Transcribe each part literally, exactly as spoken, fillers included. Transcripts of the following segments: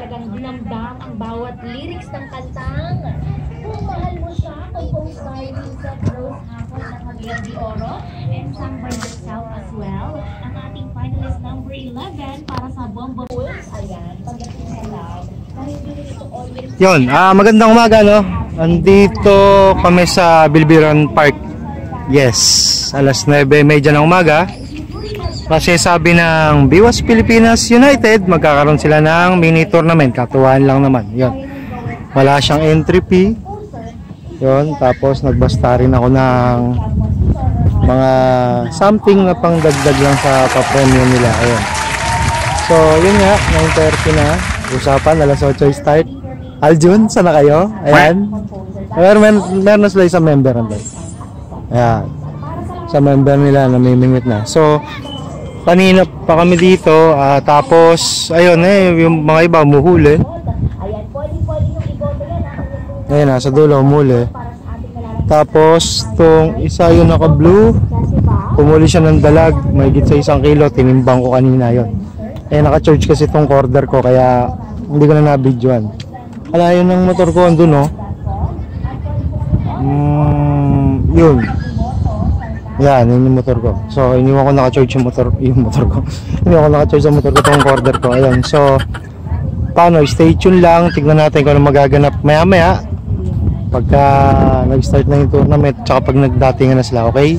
talagang dinamdam ang bawat lyrics ng kantang Kung Mahal Mo Siya, composed by Vincent Rose Hapon ng Cagayan de Oro and sung by herself as well. Ang ating finalist number eleven para sa Bombo Pulse. Ayan, pagdating sa love. Yun, ah, magandang umaga, no? Andito kami sa Bilbiran Park. Yes, alas nuebe medya ng umaga. Kasi sabi ng Biwas Pilipinas United, magkakaroon sila ng mini tournament. Katuwaan lang naman. Yun. Wala siyang entry fee. Yun, tapos nagbasta rin ako ng mga something na pang dagdag lang sa pa-premium nila. Ayun. So, yun nga, nine thirty na. Usapan, alas otso start. Aljun, sana kayo? Ayan. Meron, meron, meron na sila isang member. Ayan. Sa member nila, namimingit na. So, kanina pa kami dito. Uh, tapos, ayun eh, yung mga iba umuhuli. Ayan, nasa dulo umuli. Tapos, tong isa yung naka-blue. Pumuli siya ng dalag. Mahigit sa isang kilo. Tinimbang ko kanina yun. Eh, naka-charge kasi itong quarter ko, kaya hindi ko na na-videoan. Ala, yun ang motor ko, andun, no? Mm, yun. Yan, yun yung motor ko. So, iniwan ko naka-charge yung motor, yung motor ko. Iniwan ko naka-charge yung motor ko, itong quarter ko. Ayan, so, paano, stay tuned lang. Tignan natin kung ano magaganap maya-maya. Pagka nag-start na yung tournament, tsaka pag nagdatingan na sila, okay?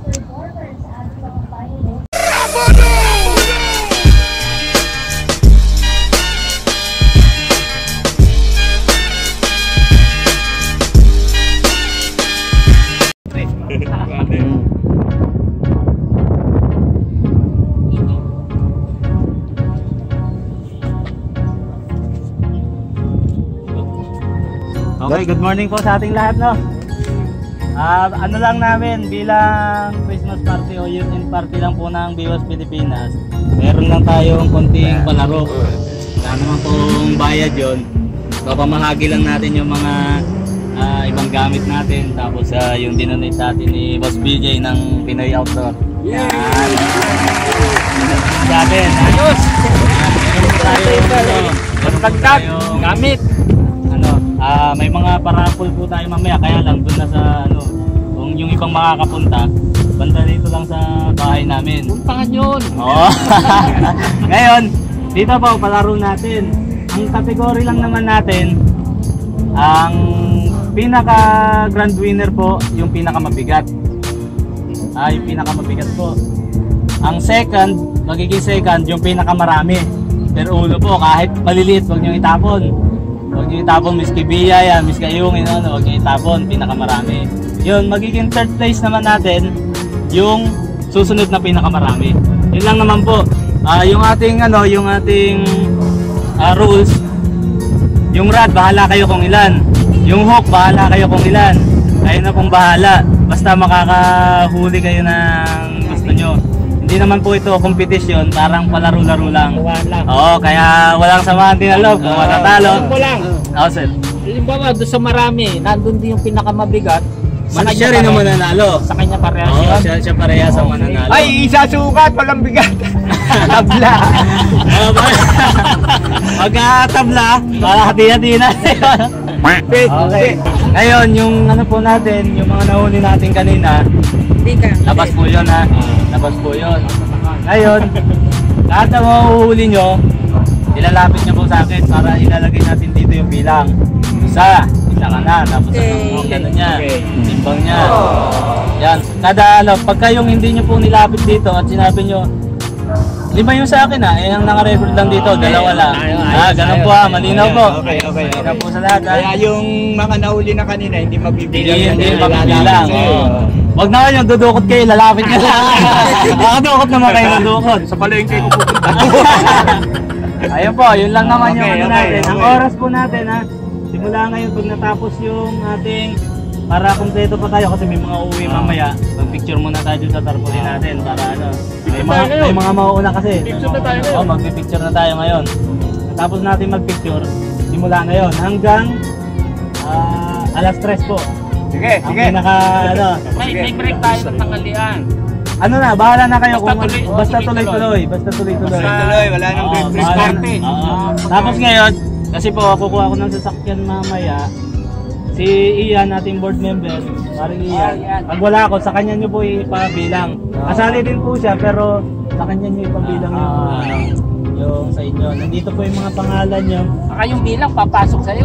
Okay, good morning po sa ating lahat, no? Uh, ano lang namin, bilang Christmas party o year-end party lang po ng Biwas Pilipinas, meron lang tayong konting palaro. Wala naman pong bayad yun. Papamahagi lang natin yung mga uh, ibang gamit natin. Tapos uh, yung dinonate natin ni Boss B J ng Pinoy Outdoor. Yan! Yan natin. Ayos! Meron tayong gamit. Uh, may mga parapol po tayo mamaya, kaya lang doon na sa ano, kung yung ibang makakapunta, banda dito lang sa bahay namin. Puntahan yun! Oo. Ngayon, dito po palaro natin. Ang category lang naman natin, ang pinaka grand winner po, yung pinaka mabigat. Ah, yung pinaka mabigat po. Ang second, magiging second, yung pinaka marami. Pero ulo po, kahit maliliit, huwag nyo itapon. Huwag nyo itapon, Miss Kibiya yan, Miss Kayungin, ano, huwag nyo itapon, pinakamarami. Yun, magiging third place naman natin, yung susunod na pinakamarami. Yun lang naman po. Uh, yung ating, ano, yung ating uh, rules, yung rod, bahala kayo kung ilan. Yung hook, bahala kayo kung ilan. Ayun na pong bahala. Basta makakahuli kayo ng gusto nyo. Hindi naman po ito competition, parang palaro-laro lang. Oo, kaya walang samahan din ang loob. Kung matatalo. Ako lang. Oo, sir. Halimbawa, doon sa marami, nandun din yung pinakamabigat. Sa siya rin ang mananalo. Sa kanya parehas Oo, yun. siya, siya parehas ang mananalo. Ay, isa sukat, walang bigat. Tabla. Magkatabla, para hati-hati na. Okay. Ngayon, yung ano po natin, yung mga nahuli natin kanina, labas po yun, ha. Labas po yun. Ngayon, lahat na mahuhuli nyo, ilalapit nyo po sa akin para ilalagay natin dito yung bilang. Isa, isa ka na, tapos okay. Ang gano'n niya, timbang niya. Yan, kada ano, pagka yung hindi nyo po nilapit dito at sinabi nyo, lima yung sa akin, ha, eh ang naka-record lang dito, dalawa lang. Ah, ganun po, ha, malinaw po. Okay, okay. Malinaw po sa lahat, ha. Kaya yung mga nahuli na kanina, hindi mabibilang. Hindi, hindi mabibilang. Huwag na kayo, dudukot kayo, lalapit nyo lang. Makadukot naman kayo ng dukot. Sa palengke ko pupunta. Ayun po, yun lang naman yung okay, ano okay, natin. okay. Ang oras po natin, ha, simula ngayon pag natapos yung ating, para kumpleto pa tayo kasi may mga uuwi mamaya, mag-picture muna tayo dun sa tarpaulin natin para ano, may mga, may mga mauuna kasi. Picture na tayo ngayon. Oo, mag-picture na tayo ngayon. Tapos natin mag-picture, simula ngayon hanggang uh, alas tres po. Sige, ang sige. Pinaka, ano, May, may break tayo sa tanghalian. Ano na, bahala na kayo Basta kung tuloy, basta sige, tuloy-tuloy, basta tuloy-tuloy. Basta tuloy, wala nang Oo, break bahala party. na. Oo. Tapos ngayon, Kasi po, kukuha ko ng sasakyan mamaya. Si Ian, ating board member, paring Ian. Pag wala ako, sa kanya nyo po ipabilang. Kasali din po siya, pero sa kanya nyo ipabilang yung, ano, yung sa inyo. Nandito po yung mga pangalan nyo. Saka yung bilang papasok sa'yo.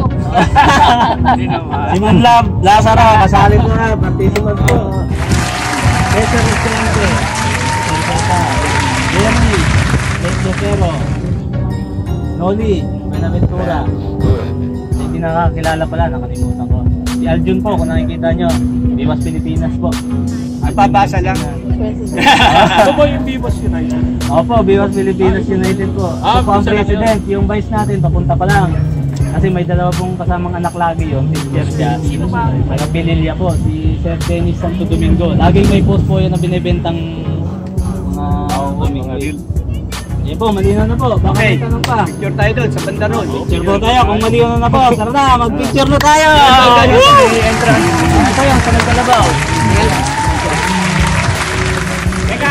Si Man Lab, Lazaro, kasali ko na, participant po. Cesar Vicente, Santa, Jeremy, Lake Lucero, Noli, Buenaventura. Hindi nakakilala pala, nakalimutan ko. Si Aljun po, kung nakikita nyo, Biwas Pilipinas po. Babasa lang. Ito po yung Biwas United. Opo, Biwas Pilipinas United po. Ito po ang president, yung vice natin, papunta pa lang. Kasi may dalawa pong kasamang anak lagi yun, si Sergia, taga Pililya po, si Sir Dennis Santo Domingo. Laging may post po yan na binibentang mga mga Yan po, malinaw na po. Baka may tanong pa. Picture tayo doon sa banda roon. Picture po tayo kung malinaw na po. Tara na, mag-picture na tayo! Ano tayo, sa nagkalabaw? Teka!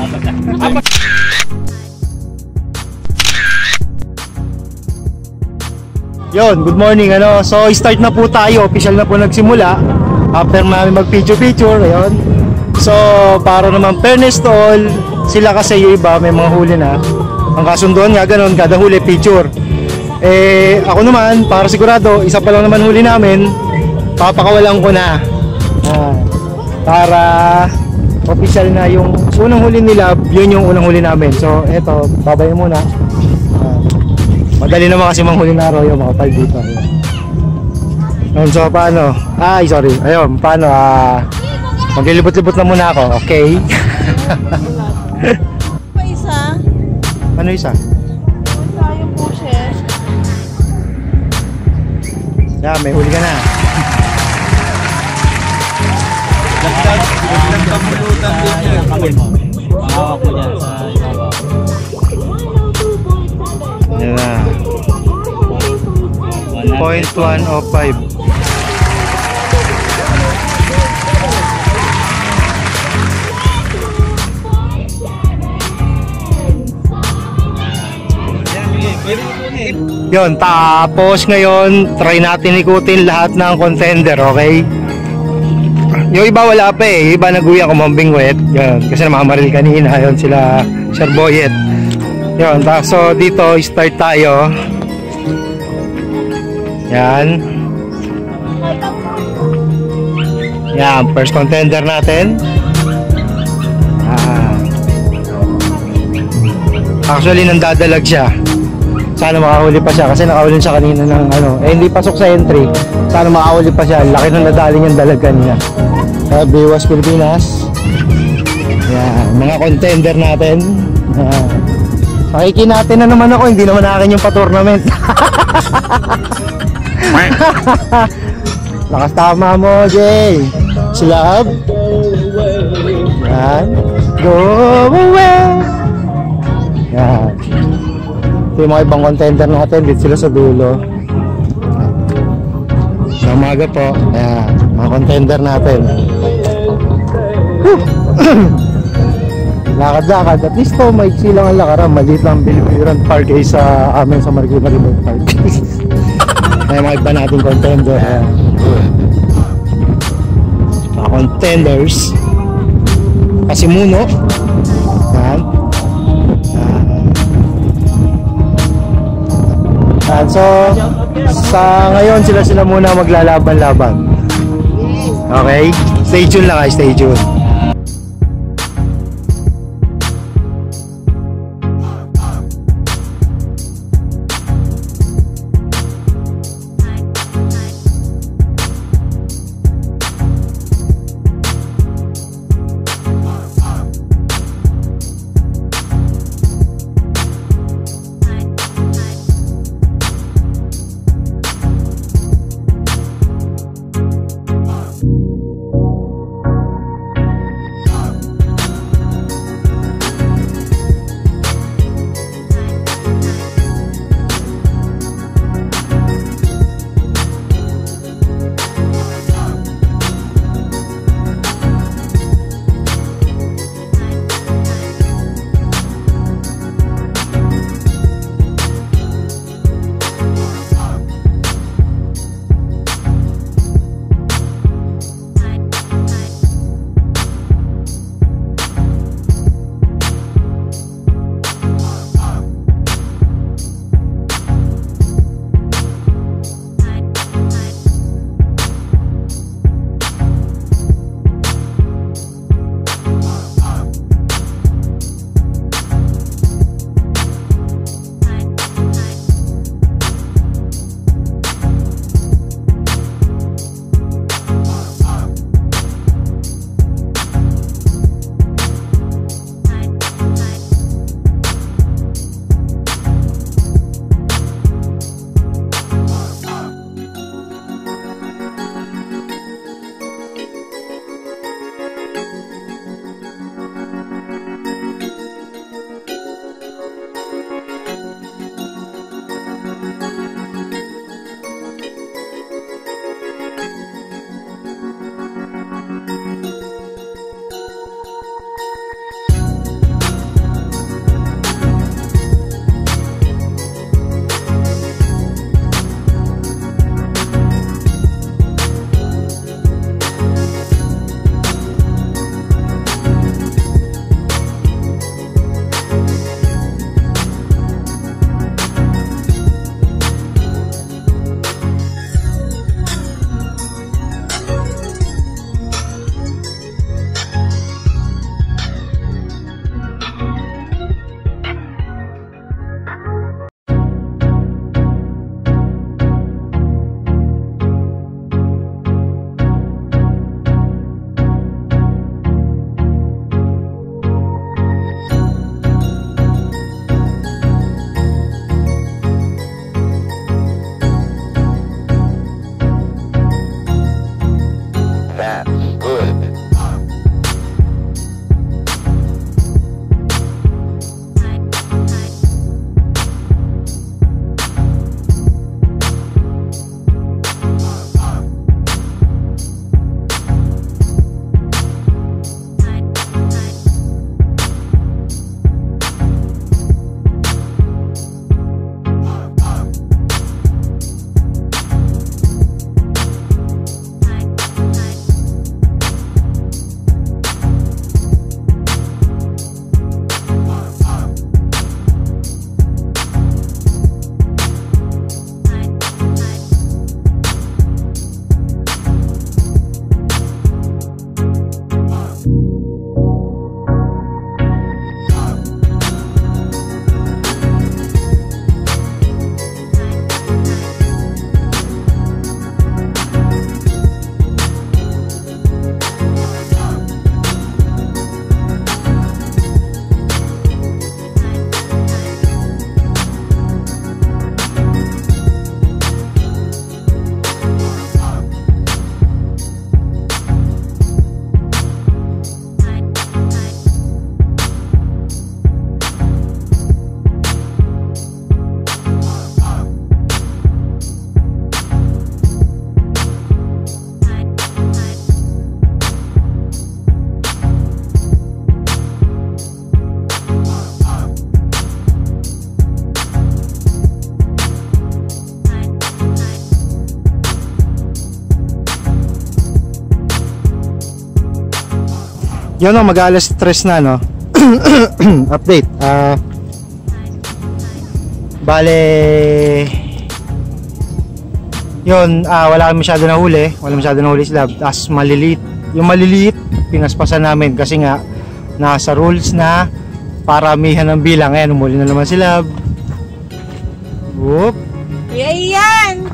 Yon, good morning ano. So start na po tayo, official na po nagsimula. After namin mag-picture-picture, ayun. So para naman fairness to all, sila kasi yung iba may mga huli na. Ang kasunduan nga ganun, kada huli picture. Eh ako naman, para sigurado, isa pa lang naman huli namin, papakawalan ko na. Ah, para official na yung unang huli nila, yun yung unang huli namin. So eto, babay muna. Ah, madali naman kasi manghuli na arroyo, makapal dito. Ayun, so paano? Ay, sorry. Ayun, paano? Ah, maglilibot-libot na muna ako, okay? Pa isa? Ano isa? Isa yung bushes. Yeah, may huli ka na. Dagdag, dagdag pamulutan din yan. Kamay mo. Pangawak mo dyan sa ibabaw. Yan na. zero point one oh five. Yun, tapos ngayon try natin ikutin lahat ng contender, okay? Yung iba wala pa eh, yung iba naguya kumambing wet. Yun, kasi namamaril kanina, yun sila Sir Boyet. Yun, tapos so dito start tayo. Yan. Yan, first contender natin. Ah. Actually nandadalag siya. Sana makahuli pa siya kasi nakahuli siya kanina ng ano, eh hindi pasok sa entry. Sana makahuli pa siya. Laki ng nadali niyang dalag kanina. Uh, Biwas Pilipinas. Yan, mga contender natin. Uh, Nakikinatan na naman ako, hindi naman akin yung pa-tournament. Lakas tama mo, Jay. Slab. Yan. Go away. Yan. Ito yung mga ibang contender natin. Dito sila sa dulo. Sa umaga po. Yan. Mga contender natin. Lakad-lakad. At least to, maiksi lang ang lakaran. Maliit lang Bilibiran Park ay sa amin sa Marikina Remote Park. May mga iba natin contender. Ayan. Mga contenders. Pasimuno. Yan. Yan. So, sa ngayon sila sila muna maglalaban-laban. Okay? Stay tuned lang, stay tuned. Yun o, mag-alas stress na, no? Update. Ah... Uh, bale... Yun, ah, wala kami masyado na huli. Wala masyado na huli sila. Tapos maliliit. Yung maliliit, pinaspasan namin. Kasi nga, nasa rules na paramihan ng bilang. Ayan, umuli na naman sila. Whoop. Yan!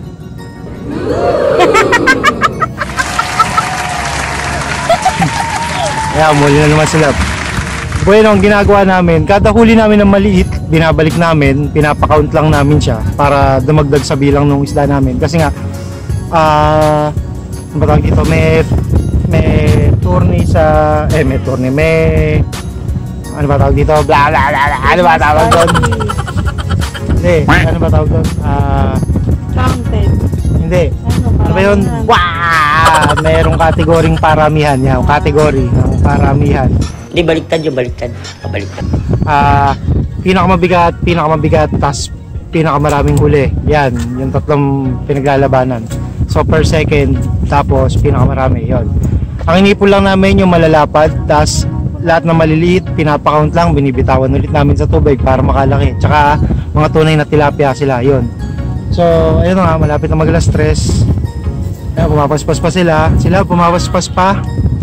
Ayan, umuli na naman sila. Bueno, ang ginagawa namin, kada huli namin ng maliit, binabalik namin, pinapakount lang namin siya para dumagdag sa bilang ng isda namin. Kasi nga, ah, uh, ano ba tawag dito, may, may tourney sa, eh, may tourney, may, ano ba tawag dito, bla bla bla bla, ano ba tawag doon? Hindi, ano ba tawag doon? Ah, Counted. hindi. Ano ba yun? Wow! Merong kategoring paramihan, yan, kategory ng paramihan. Hindi, baliktad yung baliktad. Baliktad. Ah, pinakamabigat, pinakamabigat, tas pinakamaraming huli. Yan, yung tatlong pinaglalabanan. So per second, tapos pinakamarami, yon. Ang inipon lang namin yung malalapad, tas lahat ng maliliit, pinapakount lang, binibitawan ulit namin sa tubig para makalaki. Tsaka mga tunay na tilapia sila, yon. So, ayun nga, malapit na mag-alas stress. Ayan, pumapaspas pa sila. Sila, pumapaspas pa.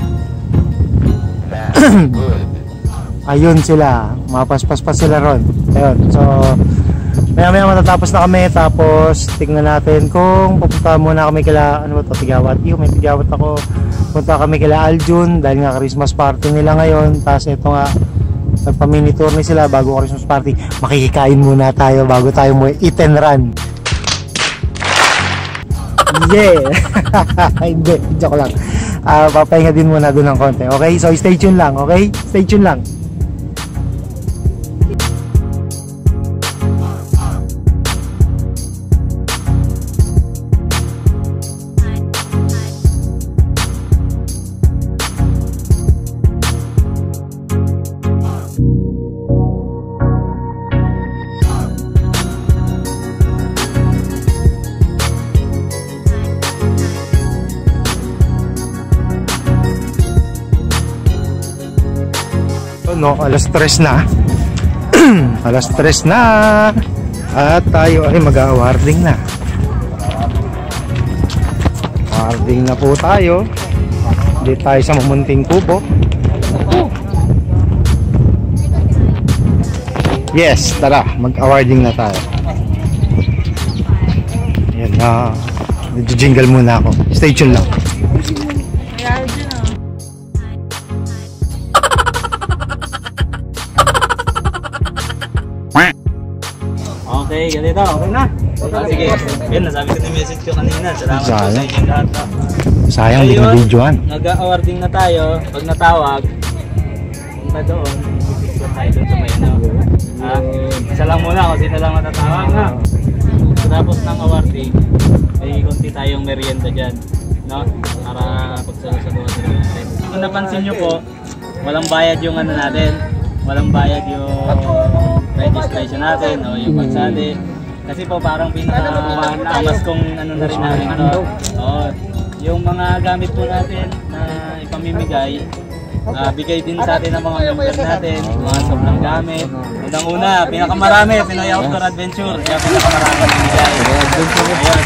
Ayun sila, mapaspas pa sila ron. Ayun, so maya maya matatapos na kami. Tapos tingnan natin kung pupunta muna kami kila, ano ba to, Tigawat. Iyo, may Tigawat ako. Punta kami kila Aljun dahil nga Christmas party nila ngayon. Tapos ito nga, nagpa-mini tour ni sila bago Christmas party. Makikikain muna tayo bago tayo mo eat and run. Yeah. Hindi, joke lang. Uh, papahinga din muna doon ng konti. Okay? So stay tuned lang, okay? Stay tuned lang. No, alas tres na. Alas tres na. At tayo ay mag-awarding na. Awarding na po tayo. Dito tayo sa mamunting kubo. Yes, tara, mag-awarding na tayo. Ayan na. Medyo-jingle muna ako. Stay tuned lang. Okay, ganito. Okay na. Ah, sige. Yun, nasabi ko na message ko kanina. Salamat po sa inyong lahat. Sayang, hindi na videoan. Nag-awarding na tayo. Pag natawag, punta doon. Punta tayo doon sa may ano. Ah, isa lang muna kung sino lang matatawag ha. Tapos ng awarding, may konti tayong merienda dyan. No? Para pagsalusaluhan din natin. Kung napansin nyo po, walang bayad yung ano natin. Walang bayad yung registration natin o yung pagsali. Kasi po parang pinaka-amas kung ano na rin namin ito. Oo. Yung mga gamit po natin na ipamimigay, uh, bigay din sa atin ng mga member natin, mga sobrang gamit. Unang-una, pinakamarami, Pinoy Outdoor Adventure. Kaya pinakamarami bigay. Ayun.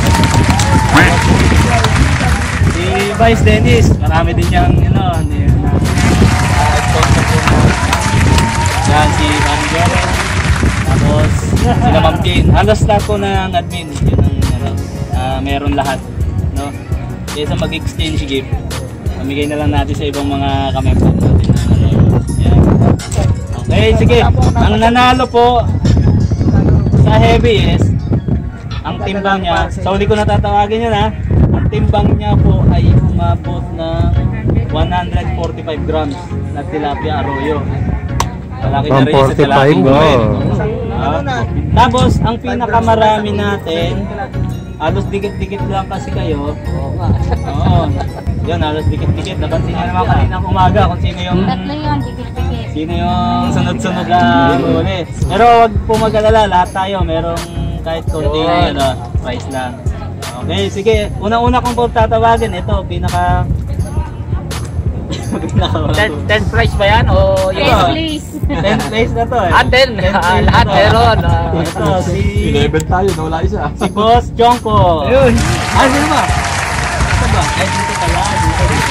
Si Vice Dennis, marami din niyang, you know, sponsor po na. Yan, si Mami Joren. Tapos, sila Ma'am Jane. Halos lahat po ng admin. Yun ang, ano, uh, meron lahat. No? Kaysa mag-exchange gift, mamigay na lang natin sa ibang mga kamember natin. Ano, yan. Okay, sige. Ang nanalo po sa heavy is, ang timbang niya, sa uli ko natatawagin yun ha, ang timbang niya po ay umabot ng one hundred forty-five grams na tilapia arroyo. Malaki na rin sa tilapia. Uh, tapos, ang pinakamarami natin, halos dikit-dikit lang kasi kayo. Oo. Yun, halos dikit-dikit. Napansin nyo naman kanina umaga kung sino yung... Tatlo yun, dikit-dikit. Sino yung sunod-sunod na huli. Pero wag po mag-alala, lahat tayo. Merong kahit konti ano, price lang. Okay, sige. Una-una kong po tatawagin. Ito, pinaka... tenth prize ba yan? O yun? Yes, please. tenth place na to eh. Ah, ten. Ah, lahat meron. Ah, Ito, si... eleven tayo, nawala isa. Si Boss Chongko. Ayun. Ah, sino ba? Ito ba? Ay, dito pala. Dito, dito.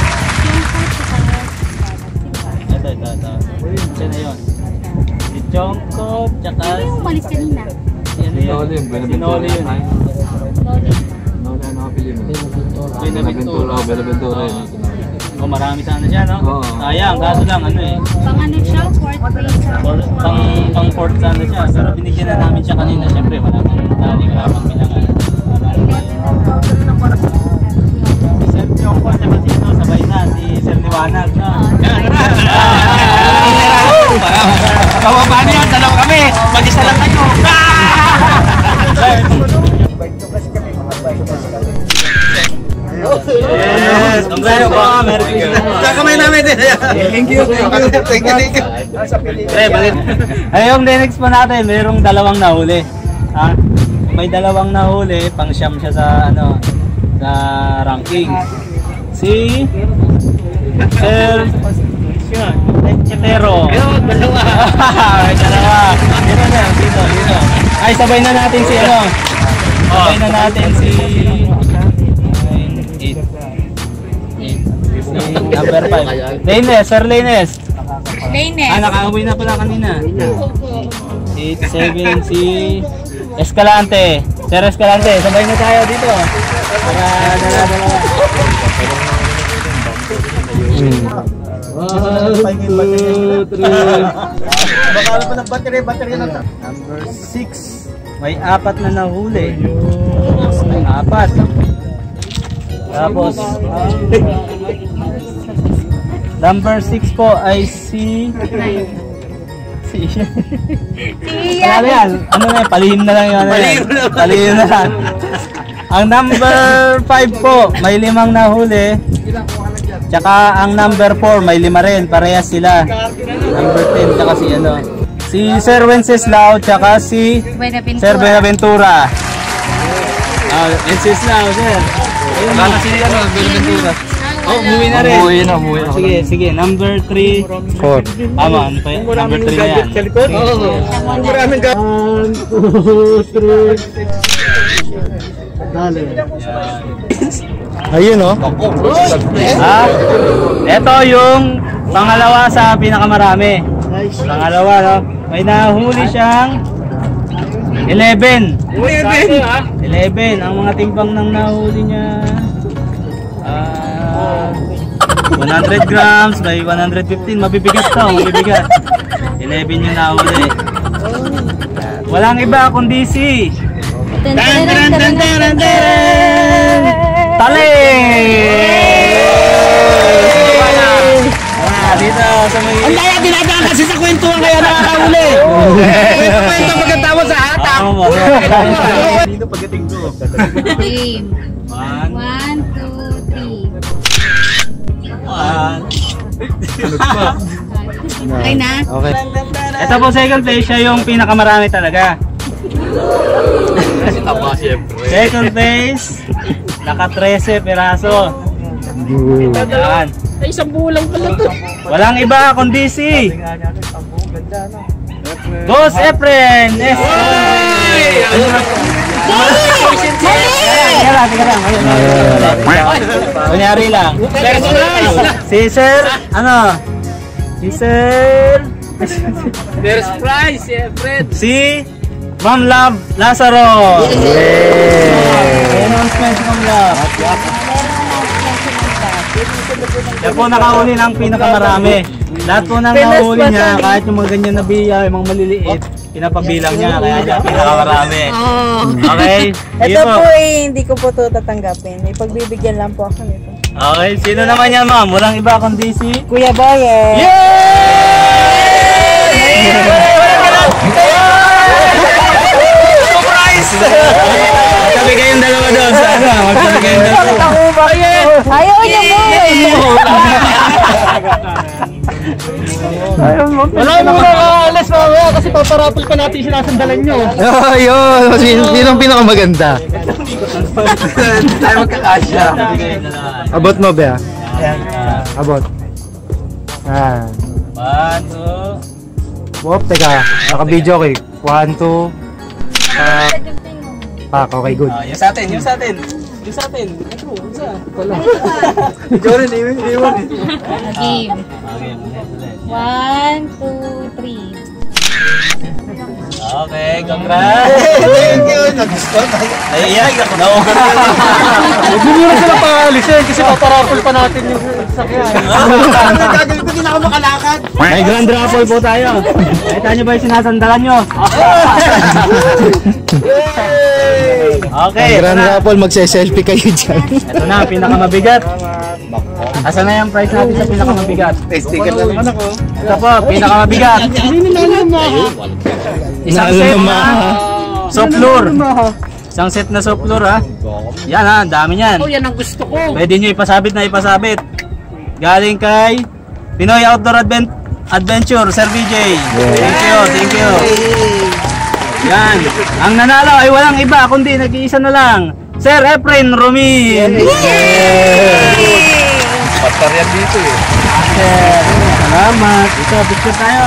Ito, ito, ito. Ito na yun. Si Chongko, tsaka... Sino yung umalis kanina? Si ano yun? Sinoli yun, Si Noli yun. Loli. Nawala na kapilin. Benaventura. Benaventura yun. Oh, marami sana siya, no? Oo. Sayang, kaso lang, ano eh. Pang ano siya? Fourth place. Or, pang, pang fourth sana siya. Pero binigyan na namin siya kanina. Siyempre, wala pang tali, wala pang bilangan. Si Sir Chongko, tsaka si Ino, sabay na. Si Sir Liwanag, no? Kawa ba yan? Dalawa kami. Mag-isa lang kayo. Yes! Congrats po! Merry Christmas! Kakamay namin din. Thank you. Thank you. Thank you. Thank you. Pre, balik. Ay, yung next po natin, mayroong dalawang nahuli. Ha? May dalawang nahuli, pang siyam siya sa, ano, sa ranking. Si Sir Chetero. Ayun, dalawa. Ay, dalawa. Dito na, dito, dito. Ay, sabay na natin si, ano, sabay na natin si eight. Number five. Laines, Sir Laines. Laines. Ah, nakauwi na pala kanina. eight seven si Escalante. Sir Escalante, sabay na tayo dito. Para dala-dala. one, two, three. Baka pa ng battery, battery na to. Number six. May apat na nahuli. May apat. Tapos, number six po ay si... Si Si Ano yan? Ano na yan? Palihim na lang yun. Palihim na. Palihim na lang. Ang number five po, may limang nahuli. Tsaka ang number four, may lima rin. Parehas sila. Number ten, tsaka si ano. Si Sir Wenceslao, tsaka si Buenaventura. Sir Benaventura. Ah, Wenceslao, sir. Ayun na si ano, Benaventura. Oh, umuwi na rin. Umuwi na, umuwi na. Sige, sige. Number three. Four. Tama, ano pa yun? Number three na yan. Oo. Maraming ga... One, two, three. Dali. Ayun oh. Ah, ito yung pangalawa sa pinakamarami. Pangalawa, no? May nahuli siyang eleven. eleven. Ang mga timbang ng nahuli niya, ah, one hundred grams by one hundred fifteen. Mabibigat to, mabibigat. eleven yung nahuli. Walang iba kundi si Tan, tan, tan, tan, tan, tan. Tali! Ah, dito sa may... Ang daya dinadaan kasi sa kwentuhan kaya nakakahuli. Kwento pagkatapos sa hatak. Oo, dito pagdating ko. Game. One, One, two, three. one. Okay na? Okay. Ito po second place, siya yung pinakamarami talaga. Second place, naka thirteen piraso. Yan. Ay, isang bulang pala to. Walang iba kundi si Boss Efren. Yes. Teka lang, teka lang. Kunyari lang. Si Sir, ano? Si Sir... There's prize, yeah, Fred. Si Ma'am Love Lazaro. May announcement si Ma'am Love. Yan po nakahuli ng pinakamarami. Lahat po nang nahuli niya, kahit yung mga ganyan na biya, yung mga maliliit, pinapabilang niya, kaya siya pinakamarami. Okay? Sige Ito po. po eh, hindi ko po ito tatanggapin. May pagbibigyan lang po ako nito. Okay, sino naman yan ma'am? Walang iba kundi si... Kuya Boye! Surprise! Magsabi kayong dalawa doon sa ano? Magsabi kayong dalawa. Ayaw niya mo! Wala mo na alas mamaya kasi paparapol pa natin sinasandalan nyo. Oh, yun. Sino, sino ang pinakamaganda? Tayo magkakasya. Magsabi kayong dalawa. Abot mo ba? Ayan. Abot. Yan. One, two. Wop, teka. Naka-video okay. One, two. Pak. Pak, okay, good. Ah, yung sa atin, yung sa atin. Yung sa atin. Ito, yung sa. Jorin, iwan eh. Game. Okay, One, two, three. okay, congrats. Thank you. Nag-score. Naiiyak ako. Na-over na. Huwag mo muna sila paalisin kasi paparapol pa natin yung sakyan. Gagawin ko din ako makalakad. May grand raffle po tayo. Nakita nyo ba yung sinasandalan nyo? Okay, Ang ito grand na. raffle, magse-selfie kayo dyan. Ito na, pinakamabigat. Asan na yung price natin sa pinakamabigat? Sticker lang naman ako. Ito po, pinakamabigat. Isang set na soplur. Isang set na soplur ha. Yan ha, ang dami niyan. Oh, yan ang gusto ko. Pwede nyo ipasabit na ipasabit. Galing kay Pinoy Outdoor Advent Adventure, Sir V J. Thank you, thank you. Yan. Ang nanalo ay walang iba kundi nag-iisa na lang. Sir Efren Romin. Pataryan dito eh. Sir, salamat. Ito, picture tayo.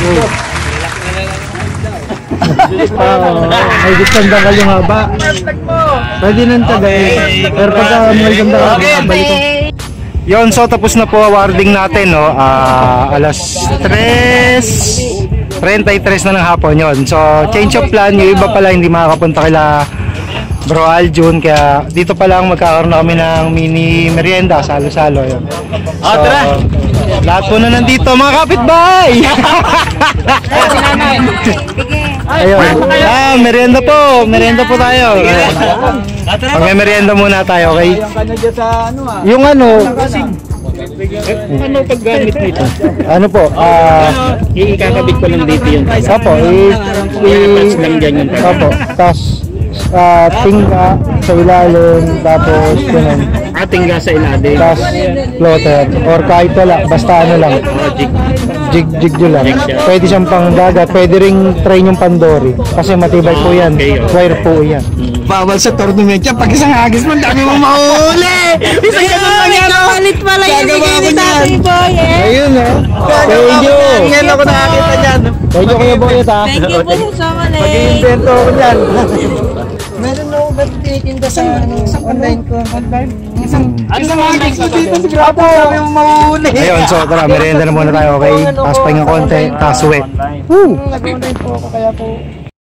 Oh, may gustong dakal yung haba. Pwede nang tagay. Pero pagka may ganda ka, balik ko. Yun, so tapos na po awarding natin, no? Ah, alas tres thirty-three na ng hapon yun. So, change of plan. Yung iba pala hindi makakapunta kila Bro Aljun. Kaya dito pa lang magkakaroon na kami ng mini merienda, salo-salo. Yun. Oh, tara. Lahat po na nandito, mga kapitbahay! Ayun. Ah, merienda po. Merienda po tayo. Pag may merienda muna tayo, okay? Yung ano, Ano paggamit nito? ano po? Ah, Ikakabit ko lang dito yun. opo, i i lang dyan yung opo. Tapos ah, tingga sa ilalim, tapos ganun. ating gas sa ilalim. Tapos floater or kahit wala, basta ano lang. Jig jig jig lang. Pwede siyang pang dagat, pwede ring train yung pandori kasi matibay po yan. Wire po yan. Bawal sa tournament yan. Pag isang hagis mo, dami mong mahuli. Isang ganun lang yan. Kapalit pala yung bigay ni Tatay Boy eh. Ayun ha. Thank you. Yan ako nakakita dyan. Thank you Kuya Boyet ha. Thank you po sa Somalit. Mag-invento ako dyan. Meron ako ba tinitinda sa online ko? Online? Isang isang hagis mo dito sigurado dami mong mahuli. Ayun, so tara, merienda na muna tayo, okay? Tapos pahinga konti, tapos uwi. Woo! Nag-online po ako kaya po.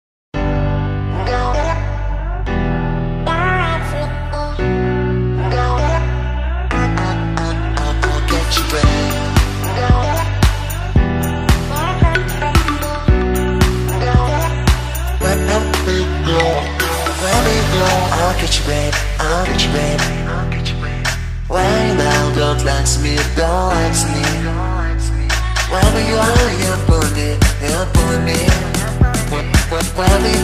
I'll get you, babe. I'll get you, babe. Why now don't like me, don't like me. Why do you are your body, your body? Why do you